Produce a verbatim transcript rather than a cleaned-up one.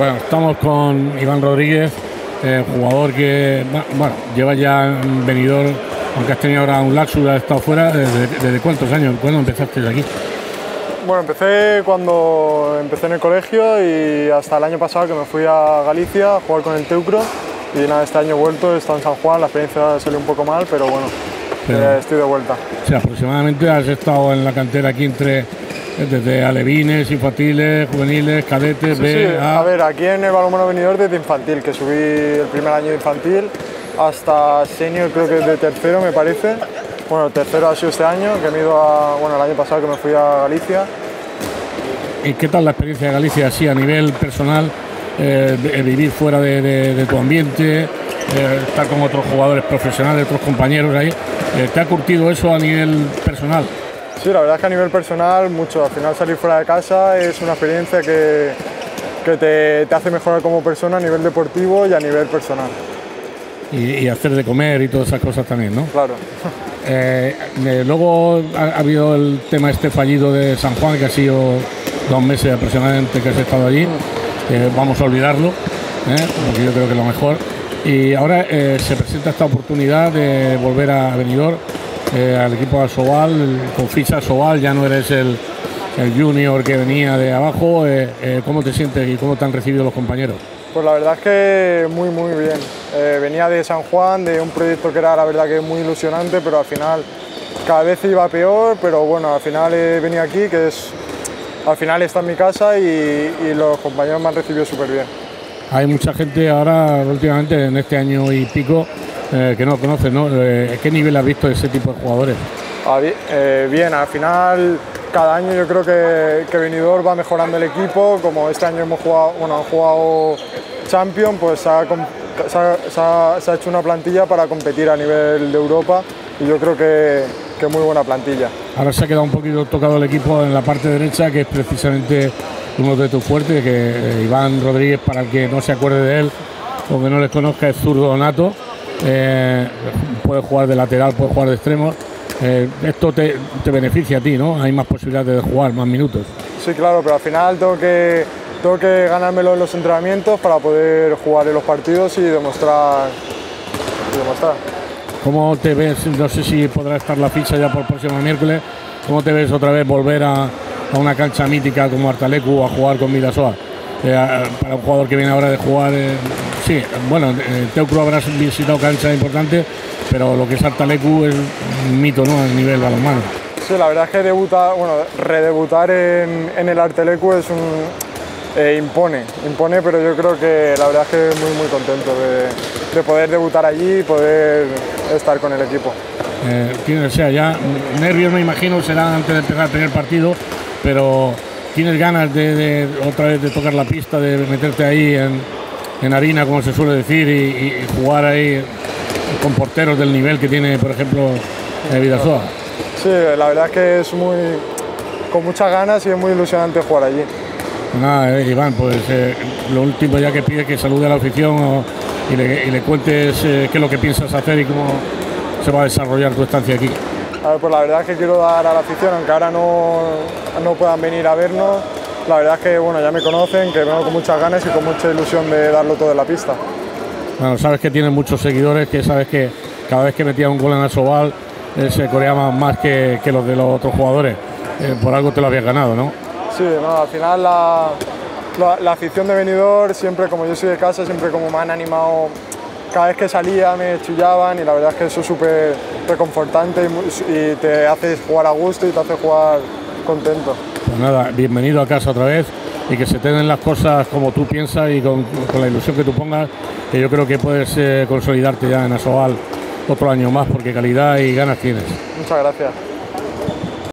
Bueno, estamos con Iván Rodríguez, eh, jugador que bueno, lleva ya en Benidorm, aunque has tenido ahora un laxus, has estado fuera. ¿Desde, desde cuántos años? ¿Cuándo empezaste aquí? Bueno, empecé cuando empecé en el colegio y hasta el año pasado que me fui a Galicia a jugar con el Teucro. Y nada, este año he vuelto, he estado en San Juan, la experiencia salió un poco mal, pero bueno, pero, eh, estoy de vuelta. O sea, aproximadamente has estado en la cantera aquí entre desde alevines, infantiles, juveniles, cadetes, sí, B, sí. A. A ver, aquí en el balonmano Benidorm desde infantil, que subí el primer año de infantil, hasta senior creo que de tercero me parece. Bueno, el tercero ha sido este año, que me he ido a, bueno, el año pasado que me fui a Galicia. ¿Y qué tal la experiencia de Galicia así a nivel personal? Eh, de, vivir fuera de, de, de tu ambiente, eh, estar con otros jugadores profesionales, otros compañeros ahí. Eh, ¿Te ha curtido eso a nivel personal? Sí, la verdad es que a nivel personal mucho. Al final salir fuera de casa es una experiencia que, que te, te hace mejorar como persona a nivel deportivo y a nivel personal. Y, y hacer de comer y todas esas cosas también, ¿no? Claro. Eh, eh, luego ha, ha habido el tema este fallido de San Juan, que ha sido dos meses aproximadamente que has estado allí. Eh, vamos a olvidarlo, ¿eh? Porque yo creo que es lo mejor. Y ahora eh, se presenta esta oportunidad de volver a Benidorm, eh, al equipo de Asobal, con ficha Asobal, ya no eres el, el junior que venía de abajo. Eh, eh, ¿Cómo te sientes y cómo te han recibido los compañeros? Pues la verdad es que muy muy bien. Eh, venía de San Juan, de un proyecto que era la verdad que muy ilusionante, pero al final cada vez iba peor, pero bueno, al final he venido aquí, que es... Al final está en mi casa y, y los compañeros me han recibido súper bien. Hay mucha gente ahora, últimamente, en este año y pico, eh, que no conoces, ¿no? Eh, ¿Qué nivel has visto de ese tipo de jugadores? Ah, bien, eh, bien, al final, cada año yo creo que, que Benidorm va mejorando el equipo. Como este año hemos jugado, bueno, han jugado Champions, pues se ha, se, ha, se, ha, se ha hecho una plantilla para competir a nivel de Europa y yo creo que, que muy buena plantilla. Ahora se ha quedado un poquito tocado el equipo en la parte derecha, que es precisamente uno de tus fuertes, que eh, Iván Rodríguez, para el que no se acuerde de él o que no les conozca, es zurdo nato. Eh, puede jugar de lateral, puede jugar de extremo. Eh, esto te, te beneficia a ti, ¿no? Hay más posibilidades de jugar, más minutos. Sí, claro, pero al final tengo que, tengo que ganármelo en los entrenamientos para poder jugar en los partidos y demostrar, y demostrar. ¿Cómo te ves? No sé si podrá estar la ficha ya por el próximo miércoles. ¿Cómo te ves otra vez volver a, a una cancha mítica como Artalecu a jugar con Vidasoa? Eh, a, para un jugador que viene ahora de jugar, eh, sí, bueno, en Teucro habrás visitado canchas importantes, pero lo que es Artalecu es un mito, ¿no? A nivel balonmano. Sí, la verdad es que debutar, bueno, redebutar en, en el Artalecu es un eh, impone, impone, pero yo creo que la verdad es que muy muy contento de, de poder debutar allí y poder estar con el equipo. Eh, tiene, o sea, ya nervios me imagino serán antes de empezar el primer partido, pero tienes ganas de, de otra vez de tocar la pista, de meterte ahí en, en harina, como se suele decir, y, y jugar ahí con porteros del nivel que tiene, por ejemplo, eh, Vidasoa. Sí, la verdad es que es muy con muchas ganas y es muy ilusionante jugar allí. Nada, eh, Iván, pues eh, lo último ya que pide que salude a la afición o, y, le, y le cuentes eh, qué es lo que piensas hacer y cómo se va a desarrollar tu estancia aquí. A ver, pues la verdad es que quiero dar a la afición, aunque ahora no, no puedan venir a vernos, la verdad es que bueno, ya me conocen, que vengo con muchas ganas y con mucha ilusión de darlo todo en la pista. Bueno, sabes que tienes muchos seguidores, que sabes que cada vez que metía un gol en Asobal eh, se coreaban más que, que los de los otros jugadores. Eh, por algo te lo habías ganado, ¿no? Sí, no, al final la, la, la afición de Benidorm, siempre como yo soy de casa, siempre como me han animado, cada vez que salía me chillaban y la verdad es que eso es súper reconfortante y, y te hace jugar a gusto y te hace jugar contento. Pues nada, bienvenido a casa otra vez y que se te den las cosas como tú piensas y con, con la ilusión que tú pongas, que yo creo que puedes eh, consolidarte ya en Asobal otro año más porque calidad y ganas tienes. Muchas gracias.